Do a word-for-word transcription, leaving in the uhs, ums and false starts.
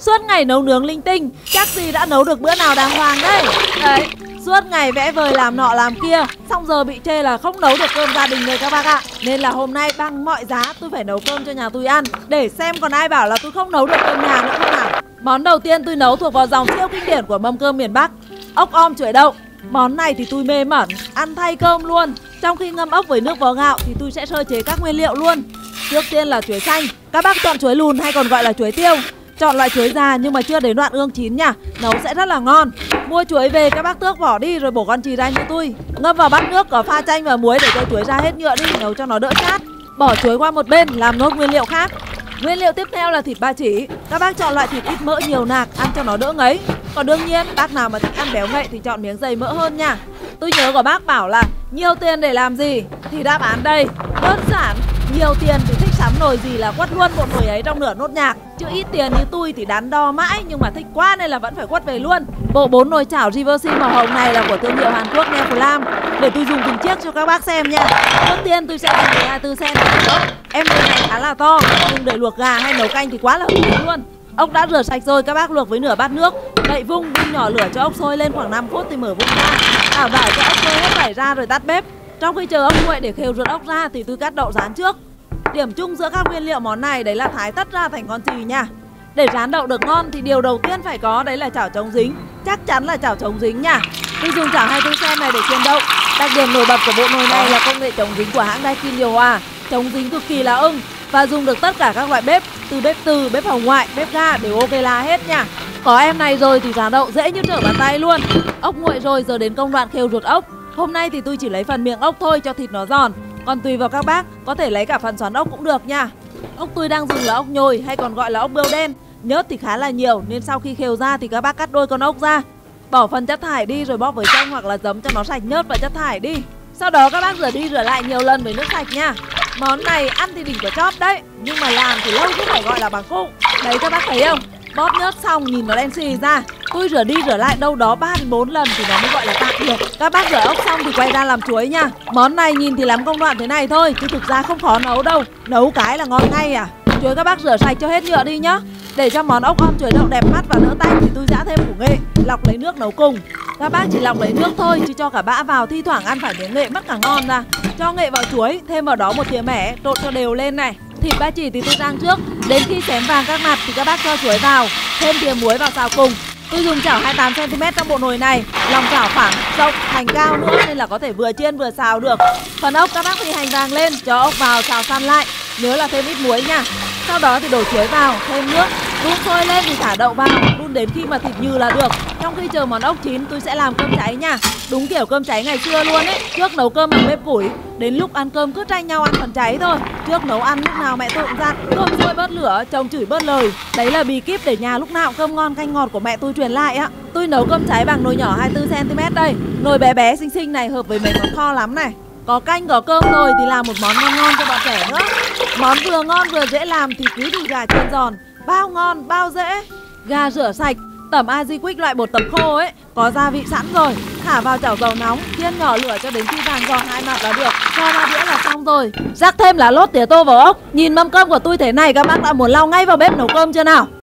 Suốt ngày nấu nướng linh tinh, chắc gì đã nấu được bữa nào đàng hoàng đấy. Đấy, suốt ngày vẽ vời làm nọ làm kia, xong giờ bị chê là không nấu được cơm gia đình rồi các bác ạ. Nên là hôm nay bằng mọi giá tôi phải nấu cơm cho nhà tôi ăn, để xem còn ai bảo là tôi không nấu được cơm nhà nữa không nào. Món đầu tiên tôi nấu thuộc vào dòng siêu kinh điển của mâm cơm miền Bắc, ốc om chuối đậu. Món này thì tôi mê mẩn, ăn thay cơm luôn. Trong khi ngâm ốc với nước vo gạo thì tôi sẽ sơ chế các nguyên liệu luôn. Trước tiên là chuối xanh, các bác chọn chuối lùn hay còn gọi là chuối tiêu. Chọn loại chuối già nhưng mà chưa đến đoạn ương chín nha, nấu sẽ rất là ngon. Mua chuối về các bác tước vỏ đi rồi bổ con chì ra như tôi. Ngâm vào bát nước có pha chanh và muối để cho chuối ra hết nhựa đi, nấu cho nó đỡ chát. Bỏ chuối qua một bên, làm nốt nguyên liệu khác. Nguyên liệu tiếp theo là thịt ba chỉ. Các bác chọn loại thịt ít mỡ nhiều nạc, ăn cho nó đỡ ngấy. Còn đương nhiên bác nào mà thích ăn béo ngậy thì chọn miếng dày mỡ hơn nha. Tôi nhớ của bác bảo là nhiều tiền để làm gì, thì đáp án đây, đơn giản. Nhiều tiền thì thích sắm nồi gì là quất luôn một nồi ấy trong nửa nốt nhạc. Chứ ít tiền như tôi thì đắn đo mãi, nhưng mà thích quá nên là vẫn phải quất về luôn. Bộ bốn nồi chảo Givenchy màu hồng này là của thương hiệu Hàn Quốc Neflam. Để tôi dùng từng chiếc cho các bác xem nha. Trước tiên tôi sẽ dùng mười hai tư xen. Em nồi này khá là to, dùng để luộc gà hay nấu canh thì quá là hợp lý luôn. Ốc đã rửa sạch rồi, các bác luộc với nửa bát nước. Đậy vung, đun nhỏ lửa cho ốc sôi lên khoảng năm phút thì mở vung ra. Bảo đảm cho ốc sôi hết chảy ra rồi tắt bếp. Trong khi chờ ốc nguội để khều ruột ốc ra thì tôi cắt đậu rán trước. Điểm chung giữa các nguyên liệu món này đấy là thái tất ra thành con chì nha. Để rán đậu được ngon thì điều đầu tiên phải có đấy là chảo chống dính. Chắc chắn là chảo chống dính nha. Tôi dùng chảo hai mươi tư xen này để chiên đậu. Đặc điểm nổi bật của bộ nồi này là công nghệ chống dính của hãng Daikin điều hòa. Chống dính cực kỳ là ưng và dùng được tất cả các loại bếp, từ bếp từ, bếp hồng ngoại, bếp ga đều ok là hết nha. Có em này rồi thì rán đậu dễ như trở bàn tay luôn. Ốc nguội rồi, giờ đến công đoạn khều ruột ốc. Hôm nay thì tôi chỉ lấy phần miệng ốc thôi cho thịt nó giòn. Còn tùy vào các bác, có thể lấy cả phần xoắn ốc cũng được nha. Ốc tôi đang dùng là ốc nhồi hay còn gọi là ốc bươu đen. Nhớt thì khá là nhiều nên sau khi khều ra thì các bác cắt đôi con ốc ra. Bỏ phần chất thải đi rồi bóp với chanh hoặc là giấm cho nó sạch nhớt và chất thải đi. Sau đó các bác rửa đi rửa lại nhiều lần với nước sạch nha. Món này ăn thì đỉnh của chóp đấy, nhưng mà làm thì lâu cũng phải gọi là bằng cụ. Đấy các bác thấy không? Bóp nhớt xong nhìn nó đen xì ra. Tôi rửa đi rửa lại đâu đó ba đến bốn lần thì nó mới gọi là tạm được. Các bác rửa ốc xong thì quay ra làm chuối nha. Món này nhìn thì làm công đoạn thế này thôi, chứ thực ra không khó nấu đâu. Nấu cái là ngon ngay à. Chuối các bác rửa sạch cho hết nhựa đi nhá. Để cho món ốc om chuối đậu đẹp mắt và đỡ tanh thì tôi giã thêm củ nghệ, lọc lấy nước nấu cùng. Các bác chỉ lọc lấy nước thôi chứ cho cả bã vào thi thoảng ăn phải miếng nghệ mất cả ngon ra. Cho nghệ vào chuối, thêm vào đó một thìa mẻ, trộn cho đều lên này. Thịt ba chỉ thì tôi rang trước, đến khi xém vàng các mặt thì các bác cho chuối vào, thêm thìa muối vào xào cùng. Tôi dùng chảo hai mươi tám xen ti mét trong bộ nồi này, lòng chảo phẳng, rộng, thành cao nữa nên là có thể vừa chiên vừa xào được. Phần ốc các bác thì hành vàng lên, cho ốc vào xào săn lại, nhớ là thêm ít muối nha. Sau đó thì đổ chuối vào, thêm nước, đun sôi lên thì thả đậu vào, đun đến khi mà thịt nhừ là được. Trong khi chờ món ốc chín tôi sẽ làm cơm cháy nha. Đúng kiểu cơm cháy ngày xưa luôn ấy. Trước nấu cơm bằng bếp củi, đến lúc ăn cơm cứ tranh nhau ăn phần cháy thôi. Trước nấu ăn lúc nào mẹ tôi cũng dặn cơm sôi bớt lửa, chồng chửi bớt lời. Đấy là bí kíp để nhà lúc nào cơm ngon canh ngọt của mẹ tôi truyền lại á. Tôi nấu cơm cháy bằng nồi nhỏ hai mươi tư xen ti mét đây. Nồi bé bé xinh xinh này hợp với mấy món kho lắm này. Có canh có cơm rồi thì làm một món ngon ngon cho bọn trẻ nữa. Món vừa ngon vừa dễ làm thì cứ thịt gà chiên giòn, bao ngon bao dễ. Gà rửa sạch, tẩm Aji Quick loại bột tẩm khô ấy, có gia vị sẵn rồi. Thả vào chảo dầu nóng, chiên nhỏ lửa cho đến khi vàng giòn hai mặt là được. Cho vào đĩa là xong rồi. Rắc thêm lá lốt tía tô vào ốc. Nhìn mâm cơm của tôi thế này các bác đã muốn lao ngay vào bếp nấu cơm chưa nào?